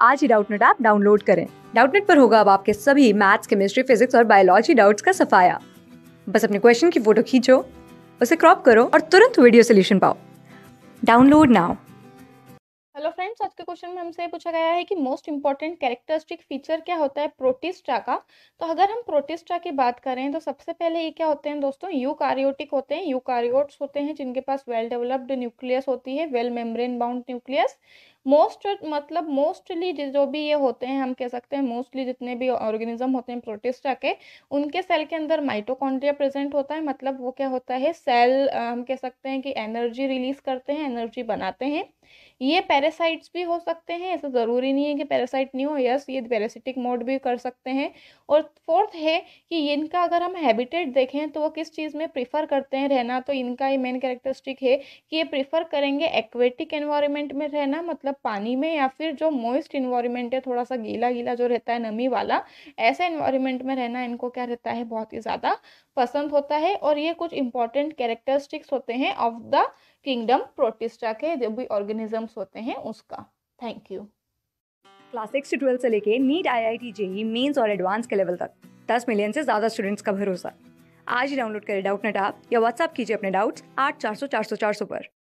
आज ही Doubtnut app download करें। डाउटनेट पर होगा अब आपके सभी मैथ्स, केमिस्ट्री, फिजिक्स और बायोलॉजी डाउट्स का सफाया। बस अपने क्वेश्चन की फोटो खींचो, उसे क्रॉप करो और तुरंत वीडियो सोल्यूशन पाओ। Download now. हेलो फ्रेंड्स, आज के क्वेश्चन में हमसे पूछा गया है कि मोस्ट इंपॉर्टेंट कैरेक्टरिस्टिक फीचर क्या होता है प्रोटिस्टा का। तो अगर हम प्रोटिस्टा की बात करें तो सबसे पहले ये क्या होते हैं दोस्तों, यूकारियोटिक होते हैं। यूकारियोट्स होते हैं जिनके पास वेल डेवलप्ड न्यूक्लियस होती है, well membrane bound nucleus. Mostly जो भी ये होते हैं, हम कह सकते हैं मोस्टली जितने भी ऑर्गेनिज्म होते हैं प्रोटिस्टा के, उनके सेल के अंदर माइटोकॉन्ड्रिया प्रेजेंट होता है। मतलब वो क्या होता है, सेल हम कह सकते हैं कि एनर्जी रिलीज करते हैं, एनर्जी बनाते हैं। ये पैरासाइट्स भी हो सकते हैं, ऐसा ज़रूरी नहीं है कि पैरासाइट नहीं हो। यस, ये पैरासिटिक मोड भी कर सकते हैं। और फोर्थ है कि इनका अगर हम हैबिटेट देखें तो वो किस चीज़ में प्रीफर करते हैं रहना, तो इनका ये मेन कैरेक्टरिस्टिक है कि ये प्रीफर करेंगे एक्वेटिक एनवायरनमेंट में रहना, मतलब पानी में, या फिर जो मॉइस्ट इन्वायरमेंट है, थोड़ा सा गीला गीला जो रहता है, नमी वाला, ऐसे इन्वायरमेंट में रहना इनको क्या रहता है, बहुत ही ज़्यादा पसंद होता है। और ये कुछ इंपॉर्टेंट कैरेक्टरिस्टिक्स होते हैं ऑफ द किंगडम प्रोटिस्टा के, जो भी ऑर्गेनिजम्स होते हैं उसका। Thank you. क्लास 6 से 12 से लेके नीट, IIT, जेई मेंस और एडवांस के लेवल तक 10 मिलियन से ज्यादा स्टूडेंट्स का भरोसा। आज ही डाउनलोड करें डाउटनेट ऐप या व्हाट्सएप कीजिए अपने डाउट्स 8400 400 400 पर।